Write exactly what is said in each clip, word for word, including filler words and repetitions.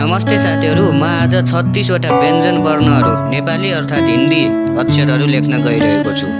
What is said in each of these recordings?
नमस्ते साथीहरु, म आज छत्तीस वटा व्यञ्जन वर्णहरु नेपाली अर्थात हिन्दी अक्षरहरु लेख्न गइरहेको छु।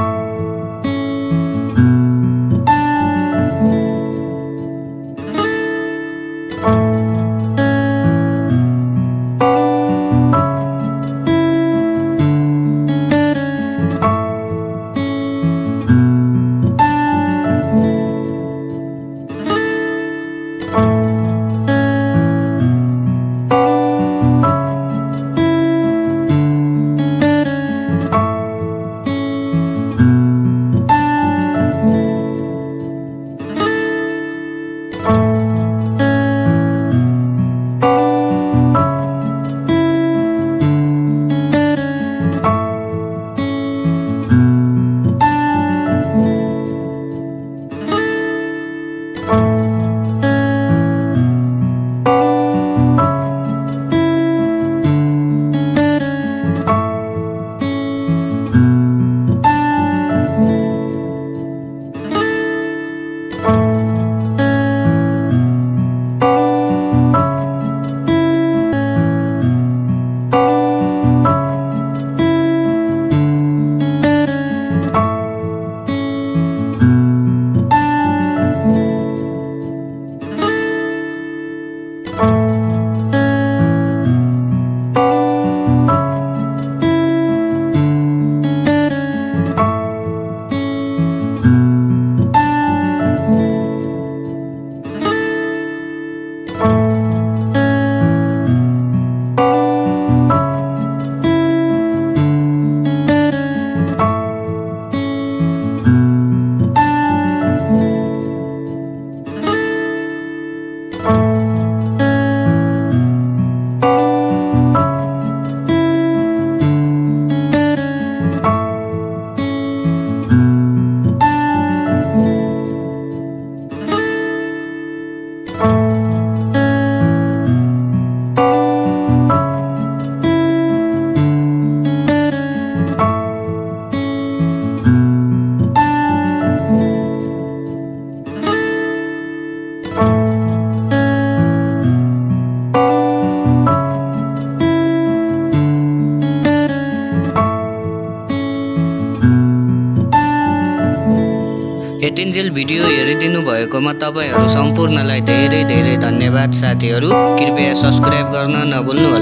यतिन्जेल भिडियो हेरिदिनु भएकोमा तपाईहरु सम्पूर्णलाई धेरै धेरै धन्यवाद साथीहरु। कृपया सब्स्क्राइब गर्न नभुल्नु होला।